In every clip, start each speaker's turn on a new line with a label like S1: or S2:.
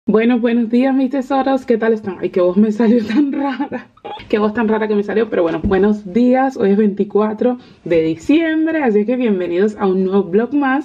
S1: Buenos días mis tesoros, ¿qué tal están? Ay, qué voz me salió tan rara, qué voz tan rara que me salió, pero bueno, buenos días, hoy es 24 de diciembre, así que bienvenidos a un nuevo vlog más.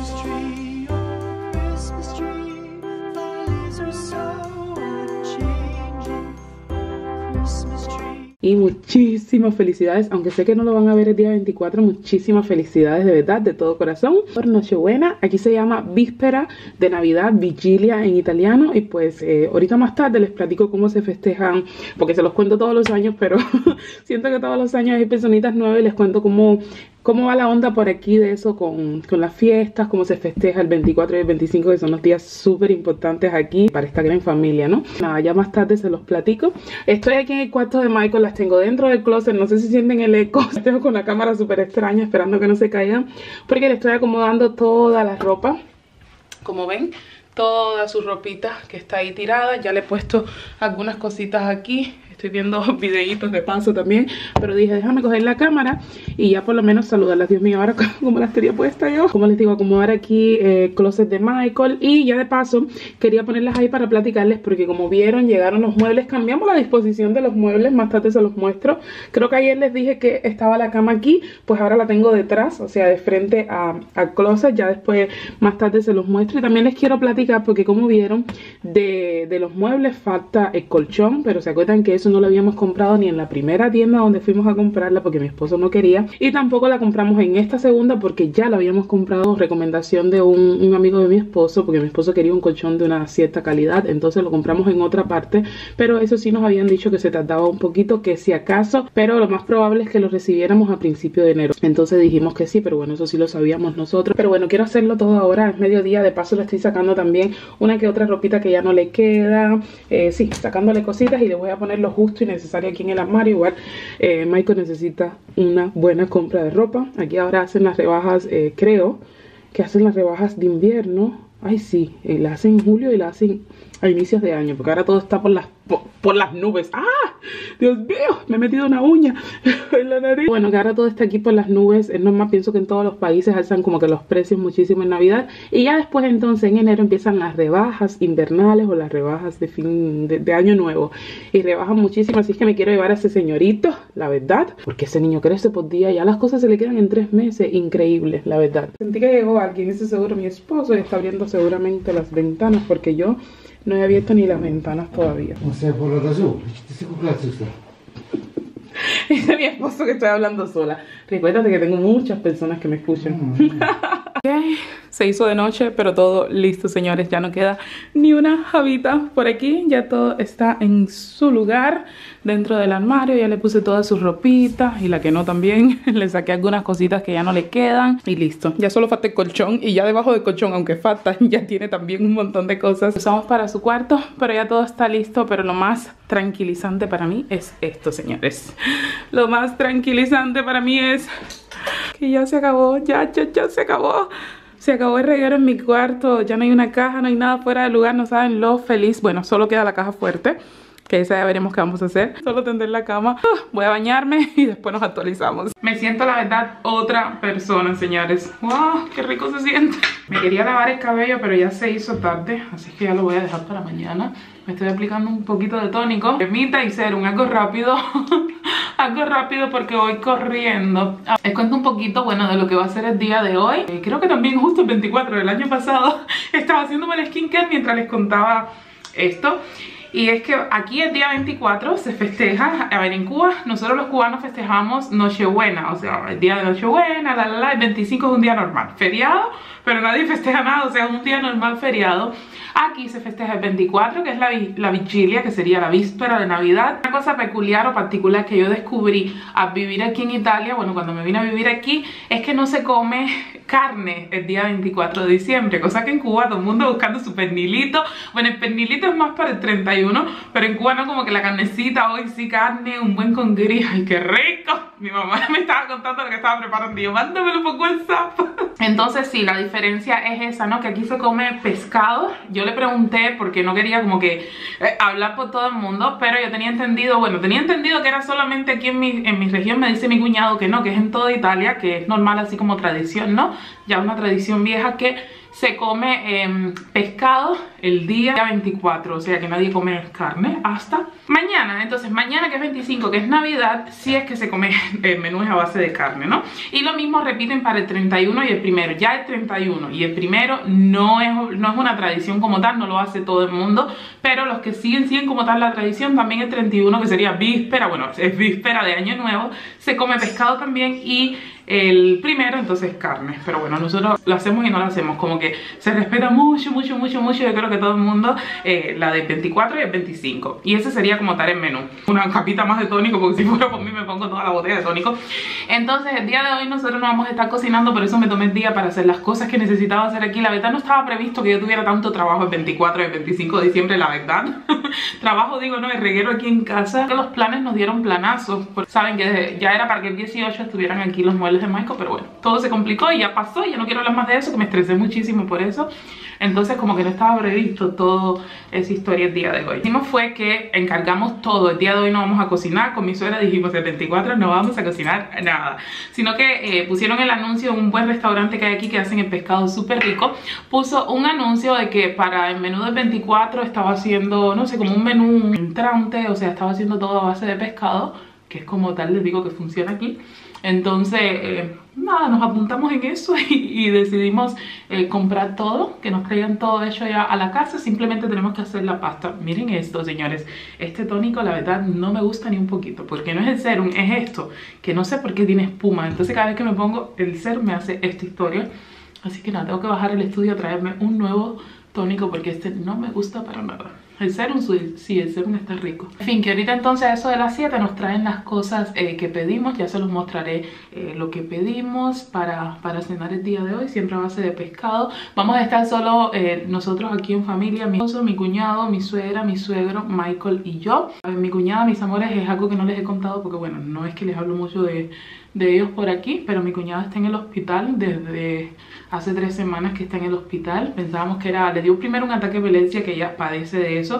S1: Y muchísimas felicidades, aunque sé que no lo van a ver el día 24, muchísimas felicidades de verdad, de todo corazón. Por Nochebuena, aquí se llama víspera de Navidad, vigilia en italiano. Y pues ahorita más tarde les platico cómo se festejan, porque se los cuento todos los años, pero siento que todos los años hay personitas nuevas y les cuento cómo va la onda por aquí de eso con las fiestas, cómo se festeja el 24 y el 25, que son los días súper importantes aquí para esta gran familia, ¿no? Nada, ya más tarde se los platico. Estoy aquí en el cuarto de Michael, las tengo dentro del closet, no sé si sienten el eco. Tengo con la cámara súper extraña, esperando que no se caigan, porque le estoy acomodando toda la ropa, como ven. Toda su ropita que está ahí tirada. Ya le he puesto algunas cositas aquí. Estoy viendo videitos de paso también. Pero dije, déjame coger la cámara y ya por lo menos saludarlas. Dios mío, ahora como las tenía puesta yo. Como les digo, acomodar aquí closet de Michael. Y ya de paso quería ponerlas ahí para platicarles, porque como vieron, llegaron los muebles. Cambiamos la disposición de los muebles. Más tarde se los muestro. Creo que ayer les dije que estaba la cama aquí. Pues ahora la tengo detrás, o sea, de frente al closet. Ya después, más tarde se los muestro. Y también les quiero platicar, porque como vieron, de los muebles falta el colchón, pero se acuerdan que eso no lo habíamos comprado ni en la primera tienda donde fuimos a comprarla, porque mi esposo no quería, y tampoco la compramos en esta segunda porque ya la habíamos comprado recomendación de un amigo de mi esposo, porque mi esposo quería un colchón de una cierta calidad, entonces lo compramos en otra parte, pero eso sí nos habían dicho que se tardaba un poquito, que si acaso, pero lo más probable es que lo recibiéramos a principio de enero. Entonces dijimos que sí, pero bueno, eso sí lo sabíamos nosotros. Pero bueno, quiero hacerlo todo ahora, es mediodía. De paso le estoy sacando también una que otra ropita que ya no le queda, sí, sacándole cositas, y le voy a poner lo justo y necesario aquí en el armario. Igual Michael necesita una buena compra de ropa. Aquí ahora hacen las rebajas, creo que hacen las rebajas de invierno. Ay sí, la hacen en julio y la hacen a inicios de año, porque ahora todo está por las nubes. ¡Ah! Dios mío, me he metido una uña en la nariz. Bueno, que ahora todo está aquí por las nubes. Es normal, pienso que en todos los países alzan como que los precios muchísimo en Navidad. Y ya después entonces en enero empiezan las rebajas invernales o las rebajas de fin de año nuevo. Y rebajan muchísimo, así es que me quiero llevar a ese señorito, la verdad. Porque ese niño crece por día, ya las cosas se le quedan en 3 meses. Increíble, la verdad. Sentí que llegó alguien, ese seguro mi esposo, y está abriendo seguramente las ventanas, porque yo no he abierto ni las ventanas todavía.
S2: O sea, por lo azul,
S1: Ese es mi esposo, que estoy hablando sola. Recuérdate que tengo muchas personas que me escuchan. Okay. Se hizo de noche, pero todo listo, señores. Ya no queda ni una jabita por aquí. Ya todo está en su lugar dentro del armario. Ya le puse todas sus ropitas, y la que no también. Le saqué algunas cositas que ya no le quedan y listo. Ya solo falta el colchón, y ya debajo del colchón, aunque falta, ya tiene también un montón de cosas. Usamos para su cuarto, pero ya todo está listo. Pero lo más tranquilizante para mí es esto, señores. Lo más tranquilizante para mí es que ya se acabó, ya se acabó. Se acabó el reguero en mi cuarto, ya no hay una caja, no hay nada fuera del lugar, no saben lo feliz. Bueno, solo queda la caja fuerte, que esa ya veremos qué vamos a hacer. Solo tender la cama, voy a bañarme y después nos actualizamos. Me siento, la verdad, otra persona, señores. ¡Wow! ¡Qué rico se siente! Me quería lavar el cabello, pero ya se hizo tarde, así que ya lo voy a dejar para mañana. Me estoy aplicando un poquito de tónico, cremita y serum, algo rápido. Algo rápido porque voy corriendo. Les cuento un poquito, bueno, de lo que va a ser el día de hoy. Creo que también justo el 24 del año pasado estaba haciéndome el skincare mientras les contaba esto. Y es que aquí el día 24 se festeja, a ver, en Cuba, nosotros los cubanos festejamos Nochebuena, o sea, el día de Nochebuena, el 25 es un día normal, feriado, pero nadie festeja nada, o sea, es un día normal feriado. Aquí se festeja el 24, que es la vigilia, que sería la víspera de Navidad. Una cosa peculiar o particular que yo descubrí al vivir aquí en Italia, bueno, cuando me vine a vivir aquí, es que no se come carne el día 24 de diciembre, cosa que en Cuba todo el mundo buscando su pernilito. Bueno, el pernilito es más para el 31, pero en Cuba no, como que la carnecita, hoy sí carne, un buen con gris. ¡Ay, qué rico! Mi mamá me estaba contando lo que estaba preparando y yo, mándamelo por WhatsApp. Entonces sí, la diferencia es esa, ¿no? Que aquí se come pescado. Yo le pregunté porque no quería como que hablar por todo el mundo, pero yo tenía entendido, bueno, tenía entendido que era solamente aquí en mi región. Me dice mi cuñado que no, que es en toda Italia, que es normal así como tradición, ¿no? Ya una tradición vieja que se come pescado el día 24, o sea que nadie come carne hasta mañana. Entonces mañana, que es 25, que es Navidad, sí es que se come menús a base de carne, ¿no? Y lo mismo repiten para el 31 y el primero. Ya el 31 y el primero no es una tradición como tal, no lo hace todo el mundo, pero los que siguen como tal la tradición, también el 31, que sería víspera, bueno, es víspera de Año Nuevo, se come pescado también, y el primero entonces carne. Pero bueno, nosotros lo hacemos y no lo hacemos, como que se respeta mucho, yo creo que todo el mundo, la del 24 y el 25, y ese sería como tal el menú. Una capita más de tónico, porque si fuera por mí me pongo toda la botella de tónico. Entonces el día de hoy nosotros no vamos a estar cocinando, por eso me tomé el día para hacer las cosas que necesitaba hacer aquí. La verdad no estaba previsto que yo tuviera tanto trabajo el 24 y el 25 de diciembre, la verdad. Trabajo digo, no, el reguero aquí en casa, que los planes nos dieron planazos, porque saben que ya era para que el 18 estuvieran aquí los muebles de Michael, pero bueno, todo se complicó y ya pasó. Ya no quiero hablar más de eso, que me estresé muchísimo por eso. Entonces como que no estaba previsto toda esa historia el día de hoy. Lo que hicimos fue que encargamos todo. El día de hoy no vamos a cocinar. Con mi suegra dijimos el 24 no vamos a cocinar nada, sino que pusieron el anuncio de un buen restaurante que hay aquí que hacen el pescado súper rico. Puso un anuncio de que para el menú del 24 estaba haciendo, no sé, como un menú entrante, o sea, estaba haciendo todo a base de pescado, que es como tal, les digo, que funciona aquí. Entonces, nada, nos apuntamos en eso y decidimos comprar todo, que nos traigan todo hecho ya a la casa. Simplemente tenemos que hacer la pasta. Miren esto, señores, este tónico la verdad no me gusta ni un poquito, porque no es el serum, es esto, que no sé por qué tiene espuma. Entonces cada vez que me pongo el serum me hace esta historia. Así que nada, tengo que bajar el estudio a traerme un nuevo tónico, porque este no me gusta para nada. El serum, sí, el serum está rico. En fin, que ahorita entonces a eso de las 7 nos traen las cosas que pedimos. Ya se los mostraré lo que pedimos para cenar el día de hoy, siempre a base de pescado. Vamos a estar solo nosotros aquí en familia, mi esposo, mi cuñado, mi suegra, mi suegro, Michael y yo. Mi cuñada, mis amores, es algo que no les he contado porque bueno, no es que les hablo mucho de ellos por aquí, pero mi cuñada está en el hospital desde hace 3 semanas que está en el hospital. Pensábamos que le dio primero un ataque de epilepsia, que ella padece de eso,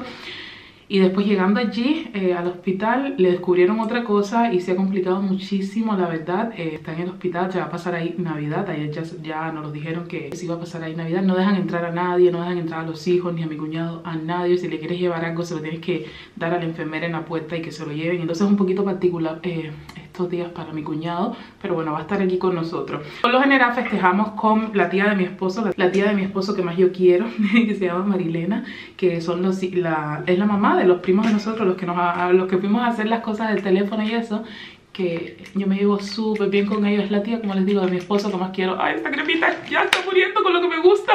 S1: y después llegando allí al hospital le descubrieron otra cosa y se ha complicado muchísimo, la verdad. Está en el hospital, se va a pasar ahí Navidad. Ayer ya nos lo dijeron que se iba a pasar ahí Navidad. No dejan entrar a nadie, no dejan entrar a los hijos ni a mi cuñado, a nadie. Si le quieres llevar algo se lo tienes que dar a la enfermera en la puerta y que se lo lleven. Entonces es un poquito particular estos días para mi cuñado, pero bueno, va a estar aquí con nosotros. Por lo general festejamos con la tía de mi esposo, la tía de mi esposo que más yo quiero, que se llama Marilena, que son es la mamá de los primos de nosotros, los que fuimos a hacer las cosas del teléfono y eso, que yo me llevo súper bien con ellos. Es la tía, como les digo, de mi esposo que más quiero. Ay, esta cremita ya está muriendo con lo que me gusta.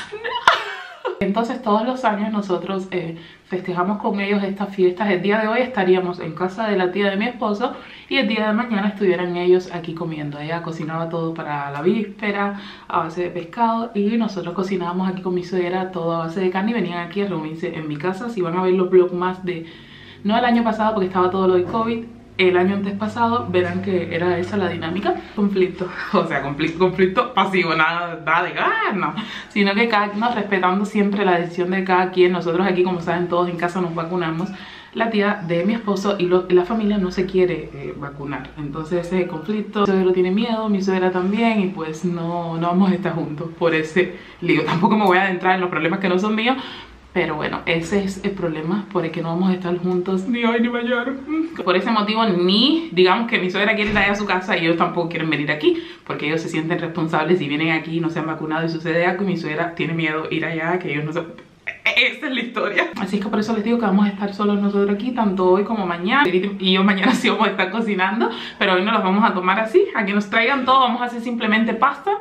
S1: Entonces todos los años nosotros festejamos con ellos estas fiestas. El día de hoy estaríamos en casa de la tía de mi esposo y el día de mañana estuvieran ellos aquí comiendo. Ella cocinaba todo para la víspera a base de pescado y nosotros cocinábamos aquí con mi suegra todo a base de carne, y venían aquí a reunirse en mi casa. Si van a ver los vlogs más de, no el año pasado porque estaba todo lo de COVID, el año antes pasado, verán que era esa la dinámica. Conflicto, o sea, conflicto pasivo, nada de no, sino que cada uno respetando siempre la decisión de cada quien. Nosotros aquí, como saben todos, en casa nos vacunamos. La tía de mi esposo y la familia no se quiere vacunar, entonces ese conflicto. Mi suegro tiene miedo, mi suegra también, y pues no vamos a estar juntos por ese lío. Tampoco me voy a adentrar en los problemas que no son míos, pero bueno, ese es el problema por el que no vamos a estar juntos ni hoy ni mañana. Por ese motivo, ni digamos que mi suegra quiere ir allá a su casa y ellos tampoco quieren venir aquí, porque ellos se sienten responsables si vienen aquí y no se han vacunado y sucede algo, y mi suegra tiene miedo ir allá, que ellos no se... Esa es la historia. Así es que por eso les digo que vamos a estar solos nosotros aquí, tanto hoy como mañana. Y yo mañana sí vamos a estar cocinando, pero hoy no los vamos a tomar así. A que nos traigan todo, vamos a hacer simplemente pasta.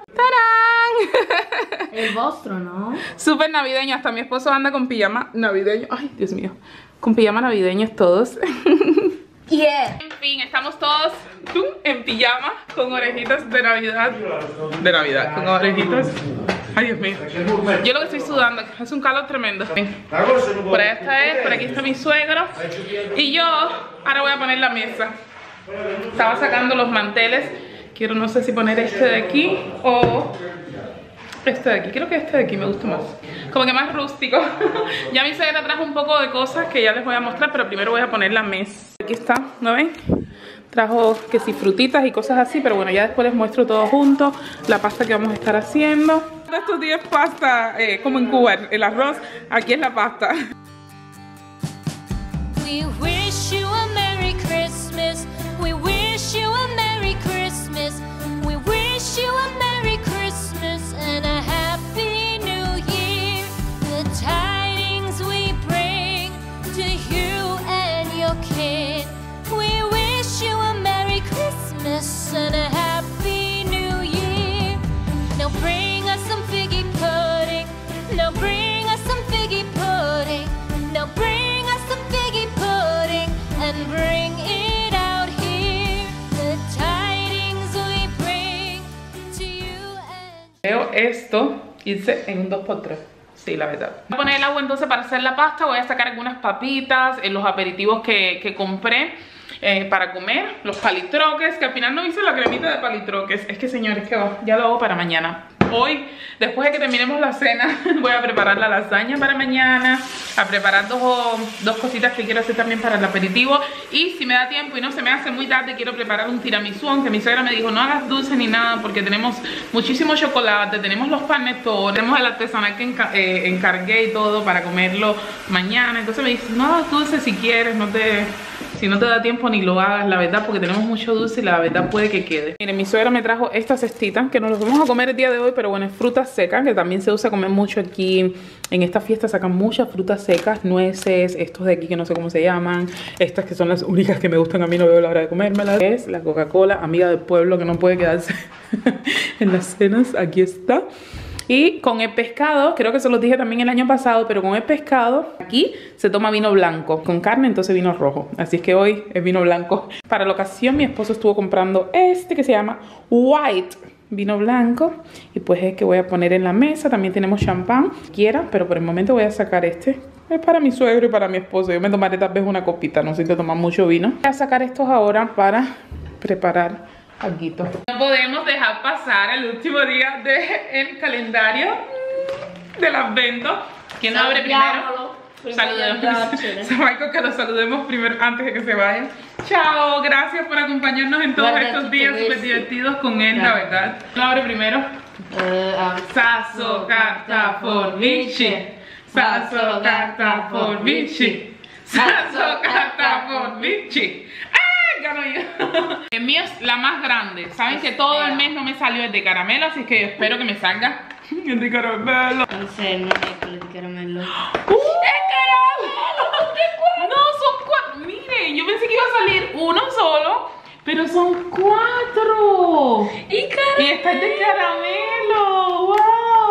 S1: ¡Tarán!
S2: El vostro, ¿no?
S1: Súper navideño, hasta mi esposo anda con pijama navideño. Ay, Dios mío, con pijama navideños todos.
S2: Yeah.
S1: En fin, estamos todos en pijama, con orejitas de Navidad. Con orejitas. Ay, Dios mío. Yo lo que estoy sudando, es un calor tremendo. Por ahí está él, por aquí está mi suegro. Y yo ahora voy a poner la mesa. Estaba sacando los manteles. Quiero, no sé si poner este de aquí o este de aquí. Creo que este de aquí me gusta más, como que más rústico. Ya mi suegra trajo un poco de cosas que ya les voy a mostrar, pero primero voy a poner la mesa. Aquí está, ¿no ven? Trajo que sí, frutitas y cosas así, pero bueno, ya después les muestro todo junto. La pasta que vamos a estar haciendo. Estos días pasta, como en Cuba, el arroz, aquí es la pasta.
S3: We wish you a Merry Christmas. We wish you a Merry Christmas. We wish you a Merry Christmas and a Happy New Year. The tidings we bring to you and your kid. We wish you a Merry Christmas and a Happy New Year. Now bring us some figgy pudding. Now bring us some figgy pudding. Now bring us some figgy pudding and bring it out here. The tidings we bring to you and...
S1: Veo esto irse en un 2x3. Sí, la verdad. Voy a poner el agua entonces para hacer la pasta. Voy a sacar algunas papitas, los aperitivos que compré para comer. Los palitroques, que al final no hice la cremita de palitroques. Es que señores, que ya lo hago para mañana. Hoy, después de que terminemos la cena, voy a preparar la lasaña para mañana, a preparar dos cositas que quiero hacer también para el aperitivo. Y si me da tiempo y no se me hace muy tarde, quiero preparar un tiramisú, aunque mi suegra me dijo no hagas dulce ni nada porque tenemos muchísimo chocolate, tenemos los panetones, tenemos el artesanal que encargué y todo para comerlo mañana. Entonces me dice no hagas dulce si quieres, si no te da tiempo ni lo hagas, la verdad, porque tenemos mucho dulce y la verdad puede que quede. Miren, mi suegra me trajo esta cestita, que nos lo vamos a comer el día de hoy, pero bueno, es fruta seca, que también se usa comer mucho aquí. En esta fiesta sacan muchas frutas secas, nueces, estos de aquí que no sé cómo se llaman. Estas que son las únicas que me gustan a mí, no veo la hora de comérmelas. Es la Coca-Cola, amiga del pueblo, que no puede quedarse en las cenas. Aquí está. Y con el pescado, creo que se los dije también el año pasado, pero con el pescado aquí se toma vino blanco. Con carne entonces vino rojo. Así es que hoy es vino blanco. Para la ocasión mi esposo estuvo comprando este que se llama White. Vino blanco. Y pues es que voy a poner en la mesa. También tenemos champán. Quiera, pero por el momento voy a sacar este. Es para mi suegro y para mi esposo. Yo me tomaré tal vez una copita. No sé si tomar mucho vino. Voy a sacar estos ahora para preparar alguito. No podemos dejar pasar el último día del calendario del Advento. ¿Quién lo abre primero? Saludemos. Michael, que lo saludemos primero antes de que se vayan. Chao, gracias por acompañarnos en todos estos días súper divertidos con él, la verdad. ¿Quién lo abre primero? Sasso, carta, forbici. Sasso, carta, forbici. Sasso, carta, forbici. Gano yo. El mío es la más grande. Saben que todo el mes no me salió el de caramelo, así que espero que me salga el de caramelo.
S2: No sé, no es el de caramelo.
S1: ¡Es caramelo! No, son 4. Miren, yo pensé que iba a salir uno solo, pero son 4.
S2: Y
S1: está el de caramelo. ¡Wow!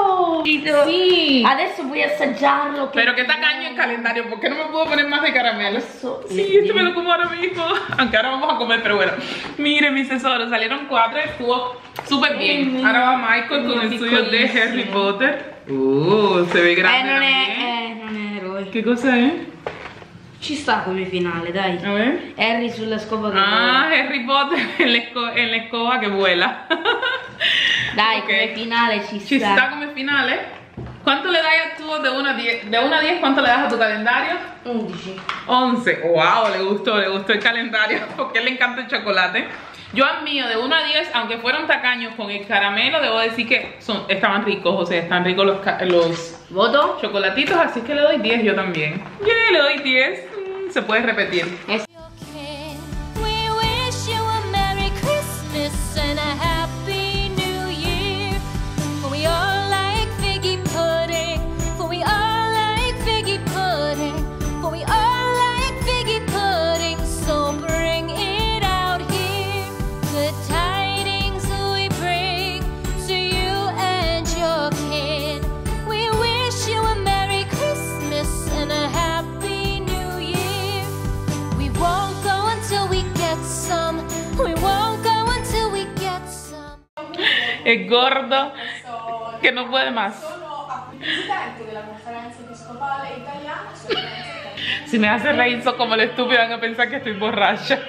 S1: Sí.
S2: Adesso voy a assaggiarlo.
S1: Pero qué tacaño el calendario, ¿por qué no me puedo poner más de caramelo? Sí, este me lo como ahora mismo. Aunque ahora vamos a comer, pero bueno. Miren mis tesoros, salieron 4 y estuvo súper bien. Ahora va Michael con el suyo de Harry Potter. Se ve grande
S2: non è eroe.
S1: ¿Qué cosa es?
S2: Ci sta come finale, dai.
S1: A ver.
S2: Harry sulla scopa che
S1: Ah, Harry Potter en la escoba que vuela.
S2: Dai,
S1: Okay.
S2: come finale ci sta.
S1: ¿Ci sta come finale? ¿Cuánto le das tú de 1 a 10? De 1 a 10, ¿cuánto le das a tu calendario?
S2: 11.
S1: 11. Wow, le gustó el calendario porque a él le encanta el chocolate. Yo al mío, de 1 a 10, aunque fueron tacaños con el caramelo, debo decir que estaban ricos, o sea, están ricos los
S2: Voto.
S1: chocolatitos, así que le doy 10 yo también. Yeah, le doy 10. Se puede repetir.
S3: your kid. We wish you a Merry Christmas and a Happy New Year. For we all like figgy pudding. For we all like figgy pudding. For we all like figgy pudding. So bring it out here. The tidings we bring to you and your kid. We wish you a Merry Christmas and a Happy New Year. We won't go until we get some. We won't go until we get some.
S1: Es gordo que no puede más. Si me hace reír como el estúpido van a pensar que estoy borracha.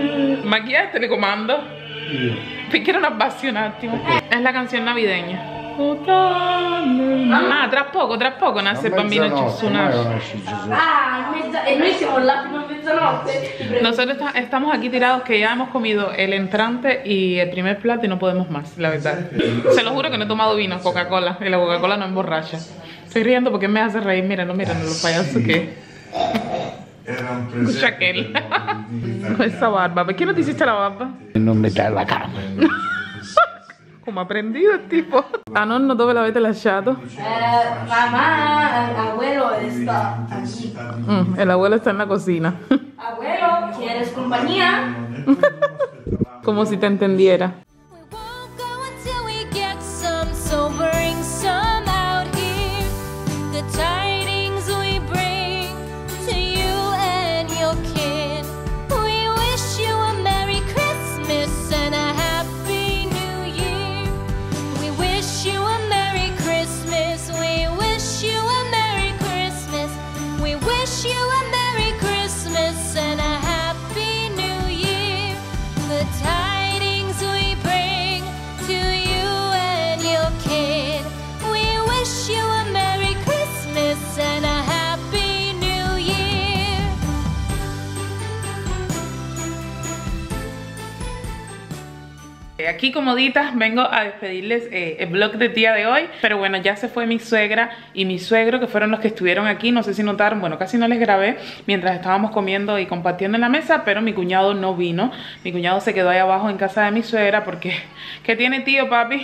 S1: Ma chi è telecomando? Perché non abbassi un attimo? Es la canción navideña. Tra poco nasce il bambino Gesù nasce.
S2: E noi siamo là fino a mezzanotte.
S1: Nosotros estamos aquí tirados que ya hemos comido el entrante y el primer plato y no podemos más, la verdad. Se lo juro que no he tomado vino, Coca-Cola, y la Coca-Cola no emborracha. Estoy riendo porque me hace reír, míralo, los payasos que... Escucha aquel. Con esa barba. ¿Por qué no te hiciste la barba?
S4: Non mi dai la cama.
S1: Come ha aprendido il tipo. A nonno dove l'avete lasciato?
S2: Mamá, abuelo está aquí.
S1: El abuelo está en la cocina.
S2: Abuelo, ¿quieres compañía?
S1: Como si te entendiera.
S3: We won't go until we get some, so bring some out here. The tidings we bring to you and your kin. We wish you a Merry Christmas and a Happy New Year. We wish you a Merry Christmas. We wish you a Merry Christmas. We wish you a Merry Christmas and a Happy New Year. The tidings we bring to you and your kid. We wish you a Merry Christmas and a Happy New Year.
S1: Aquí comoditas vengo a despedirles el vlog del día de hoy. Pero bueno, ya se fue mi suegra y mi suegro, que fueron los que estuvieron aquí. No sé si notaron, bueno, casi no les grabé mientras estábamos comiendo y compartiendo en la mesa. Pero mi cuñado no vino. Mi cuñado se quedó ahí abajo en casa de mi suegra porque... ¿Qué tiene, tío, papi?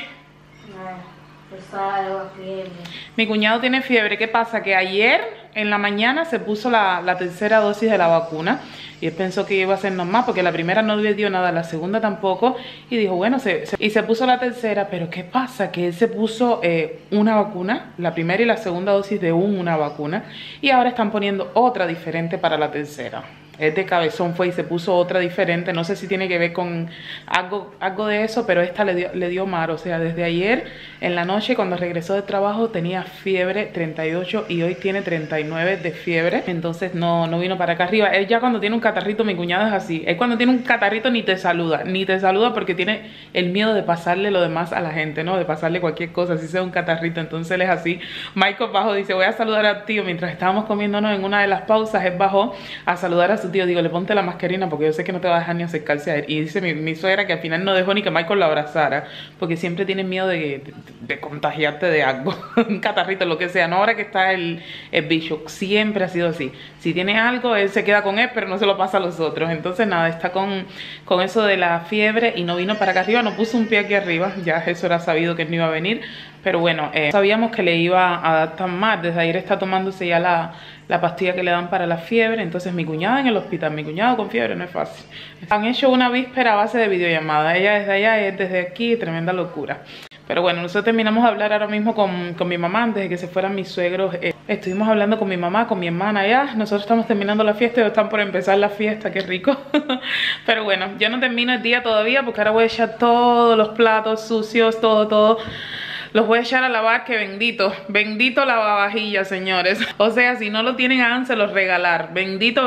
S1: Mi cuñado tiene fiebre. ¿Qué pasa? Que ayer en la mañana se puso la tercera dosis de la vacuna. Y él pensó que iba a ser normal porque la primera no le dio nada, la segunda tampoco. Y dijo, bueno, y se puso la tercera. Pero ¿qué pasa? Que él se puso una vacuna, la primera y la segunda dosis de una vacuna. Y ahora están poniendo otra diferente para la tercera. Es de cabezón fue y se puso otra diferente. No sé si tiene que ver con algo de eso, pero esta le dio mar. O sea, desde ayer en la noche cuando regresó de trabajo tenía fiebre 38 y hoy tiene 39 de fiebre. Entonces no vino para acá arriba. Él ya cuando tiene un catarrito, mi cuñado es así. Él cuando tiene un catarrito ni te saluda porque tiene el miedo de pasarle lo demás a la gente, ¿no? De pasarle cualquier cosa, si sea un catarrito. Entonces él es así. Michael bajó, dice, voy a saludar a tío. Mientras estábamos comiéndonos en una de las pausas, él bajó a saludar a su tío. Digo, le ponte la mascarina porque yo sé que no te va a dejar ni acercarse a él. Y dice mi suegra que al final no dejó ni que Michael lo abrazara porque siempre tiene miedo de contagiarte de algo. Un catarrito, lo que sea. No ahora que está el bicho. Siempre ha sido así. Si tiene algo, él se queda con él, pero no se lo pasa a los otros. Entonces nada, está con eso de la fiebre y no vino para acá arriba. No puso un pie aquí arriba. Ya eso era sabido que él no iba a venir. Pero bueno, sabíamos que le iba a dar tan mal. Desde ayer está tomándose ya la pastilla que le dan para la fiebre. Entonces mi cuñada en el hospital, mi cuñado con fiebre, no es fácil. Han hecho una víspera a base de videollamada. Ella desde allá, él desde aquí, tremenda locura. Pero bueno, nosotros terminamos de hablar ahora mismo con mi mamá antes de que se fueran mis suegros. Estuvimos hablando con mi mamá, con mi hermana ya. Nosotros estamos terminando la fiesta y están por empezar la fiesta, qué rico. Pero bueno, yo no termino el día todavía porque ahora voy a echar todos los platos sucios, todo. Los voy a echar a lavar, que bendito lavavajillas, señores. O sea, si no lo tienen, háganselos regalar. Bendito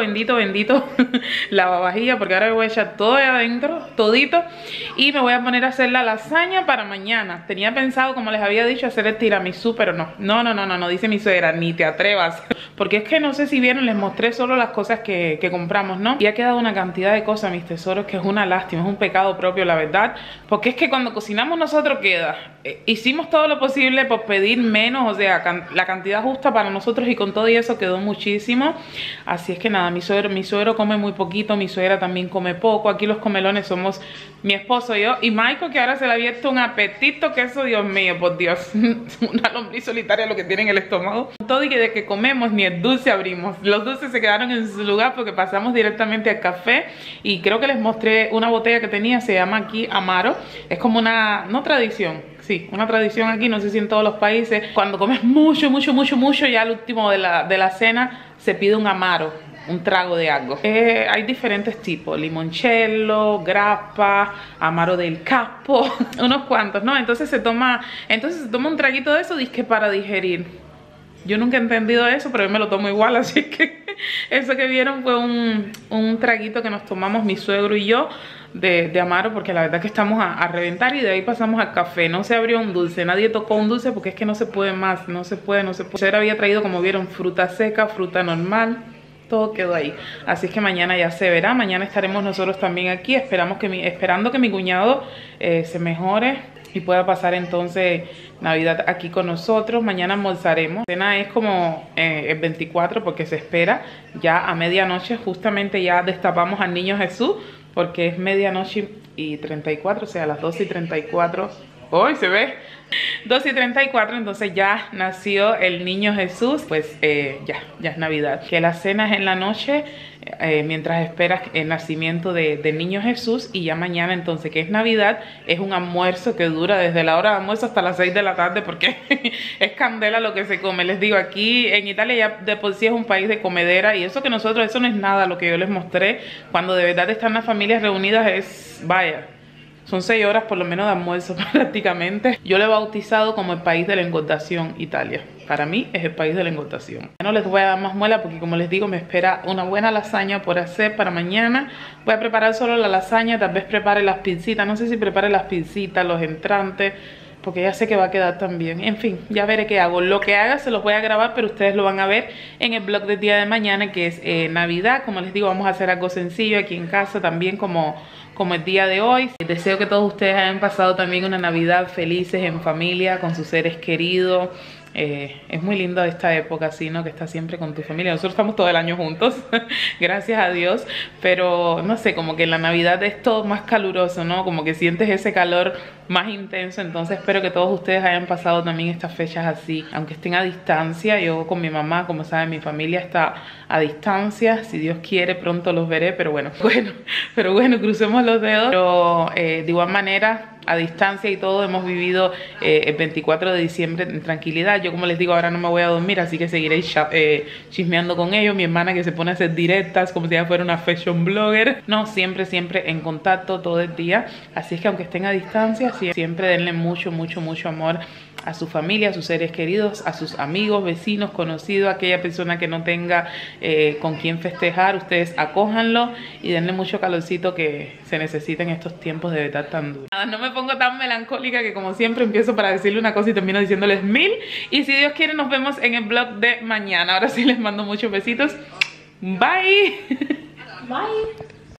S1: lavavajillas, porque ahora voy a echar todo ahí adentro, todito. Y me voy a poner a hacer la lasaña para mañana. Tenía pensado, como les había dicho, hacer el tiramisú, pero no, dice mi suegra, ni te atrevas. Porque es que no sé si vieron, les mostré solo las cosas que compramos, ¿no? Y ha quedado una cantidad de cosas, mis tesoros, que es una lástima, es un pecado propio, la verdad. Porque es que cuando cocinamos nosotros queda. Hicimos todo lo posible por pedir menos, o sea, la cantidad justa para nosotros, y con todo y eso quedó muchísimo. Así es que nada, mi suegro come muy poquito, mi suegra también come poco. Aquí los comelones somos mi esposo y yo, y Michael, que ahora se le ha abierto un apetito, que eso, Dios mío, por Dios, una lombriz solitaria lo que tiene en el estómago. Todo y que de que comemos ni el dulce abrimos. Los dulces se quedaron en su lugar porque pasamos directamente al café, y creo que les mostré una botella que tenía, se llama aquí Amaro. Es como una, no tradición, sí, una tradición aquí, no sé si en todos los países, cuando comes mucho, ya al último de la cena se pide un Amaro, un trago de algo. Hay diferentes tipos, limoncello, grappa, Amaro del Capo, unos cuantos, ¿no? Entonces se toma un traguito de eso, dizque para digerir. Yo nunca he entendido eso, pero yo me lo tomo igual, así que Eso que vieron fue un traguito que nos tomamos mi suegro y yo de Amaro, porque la verdad que estamos a reventar, y de ahí pasamos al café. No se abrió un dulce, nadie tocó un dulce porque es que no se puede más, no se puede. Él había traído, como vieron, fruta seca, fruta normal, todo quedó ahí. Así es que mañana ya se verá. Mañana estaremos nosotros también aquí, esperando que mi cuñado se mejore y pueda pasar entonces Navidad aquí con nosotros. Mañana almorzaremos. La cena es como el 24, porque se espera ya a medianoche. Justamente ya destapamos al niño Jesús, porque es medianoche y 34, o sea, a las 2:34. Hoy se ve 2:34, entonces ya nació el niño Jesús. Pues ya es Navidad. Que la cena es en la noche, mientras esperas el nacimiento del niño Jesús. Y ya mañana entonces, que es Navidad, es un almuerzo que dura desde la hora de almuerzo hasta las 6 de la tarde, porque es candela lo que se come. Les digo, aquí en Italia ya de por sí es un país de comedera, y eso que nosotros, eso no es nada lo que yo les mostré. Cuando de verdad están las familias reunidas es, vaya, son 6 horas por lo menos de almuerzo prácticamente. Yo le he bautizado como el país de la engordación, Italia. Para mí es el país de la engordación. No les voy a dar más muela porque, como les digo, me espera una buena lasaña por hacer para mañana. Voy a preparar solo la lasaña, tal vez prepare las pincitas. No sé si prepare las pincitas, los entrantes, porque ya sé que va a quedar también. En fin, ya veré qué hago. Lo que haga se los voy a grabar, pero ustedes lo van a ver en el vlog del día de mañana, que es Navidad. Como les digo, vamos a hacer algo sencillo aquí en casa también, como el día de hoy. Deseo que todos ustedes hayan pasado también una Navidad felices en familia, con sus seres queridos. Es muy lindo esta época así, ¿no? Que estás siempre con tu familia. Nosotros estamos todo el año juntos, gracias a Dios. Pero no sé, como que en la Navidad es todo más caluroso, ¿no? Como que sientes ese calor más intenso. Entonces espero que todos ustedes hayan pasado también estas fechas así, aunque estén a distancia. Yo con mi mamá, como saben, mi familia está a distancia. Si Dios quiere, pronto los veré, pero bueno, crucemos los dedos. Pero de igual manera, a distancia y todo, hemos vivido el 24 de diciembre en tranquilidad. Yo, como les digo, ahora no me voy a dormir, así que seguiré chismeando con ellos. Mi hermana, que se pone a hacer directas como si ella fuera una fashion blogger. No, siempre en contacto todo el día. Así es que aunque estén a distancia, siempre denle mucho amor a su familia, a sus seres queridos, a sus amigos, vecinos, conocidos, aquella persona que no tenga con quien festejar. Ustedes acójanlo y denle mucho calorcito que se necesita en estos tiempos de verdad tan duros. Nada, no me pongo tan melancólica, que como siempre empiezo para decirle una cosa y termino diciéndoles 1000. Y si Dios quiere, nos vemos en el vlog de mañana. Ahora sí les mando muchos besitos. Bye.
S2: Bye.